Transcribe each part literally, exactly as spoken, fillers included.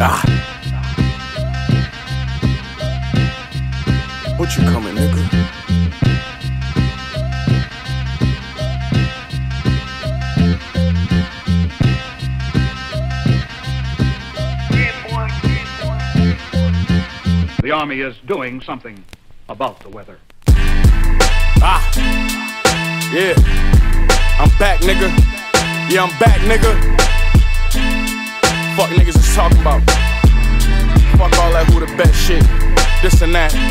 Ah. What you coming, nigga? The Army is doing something about the weather. Ah. Yeah. I'm back, nigga. Yeah, I'm back, nigga. Fuck niggas is talking about. Fuck all that who the best shit. This and that.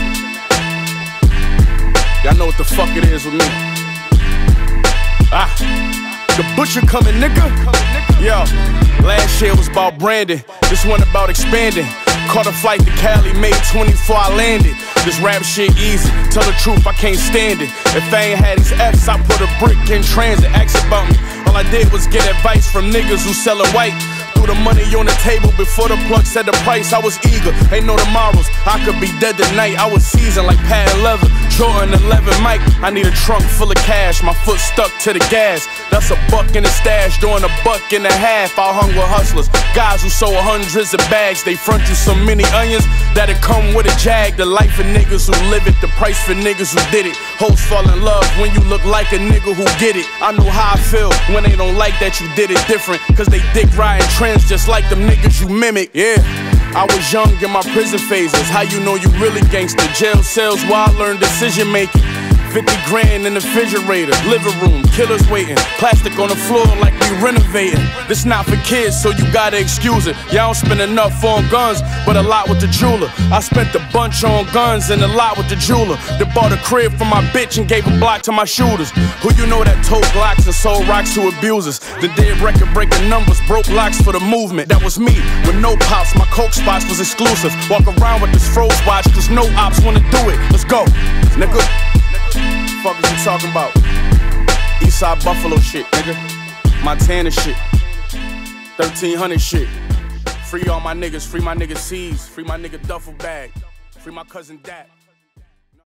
Y'all know what the fuck it is with me. Ah. The butcher coming, nigga. Yo. Last year was about branding. This one about expanding. Caught a flight to Cali, made twenty before I landed. This rap shit easy, tell the truth, I can't stand it. If I ain't had these F's, I put a brick in transit. Ask about me, all I did was get advice from niggas who sell a white. Threw the money on the table before the plug said the price. I was eager, ain't no tomorrows. I could be dead tonight, I was seasoned like patent leather. Jordan eleven Mike, I need a trunk full of cash. My foot stuck to the gas. That's a buck in the stash, doing a buck and a half. I hung with hustlers, guys who sold hundreds of bags. They front you so many onions that it come with a jag. The life of niggas who live it, the price for niggas who did it. Hoes fall in love when you look like a nigga who get it. I know how I feel when they don't like that you did it different. Cause they dick riding trends just like them niggas you mimic. Yeah, I was young in my prison phases. How you know you really gangster? Jail cells where I learned decision making. fifty grand in the refrigerator, living room, killers waiting. Plastic on the floor like we renovating. This not for kids, so you gotta excuse it. Y'all don't spend enough on guns, but a lot with the jeweler. I spent a bunch on guns and a lot with the jeweler. That bought a crib for my bitch and gave a block to my shooters. Who you know that told Glocks and sold rocks to abusers? That did record breaking numbers, broke locks for the movement. That was me, with no pops, my coke spots was exclusive. Walk around with this froze watch, cause no ops wanna do it. Let's go, nigga. Fuck is you talking about? Eastside Buffalo shit, nigga. Montana shit. thirteen hundred shit. Free all my niggas, free my nigga C's, free my nigga duffel bag, free my cousin Dat.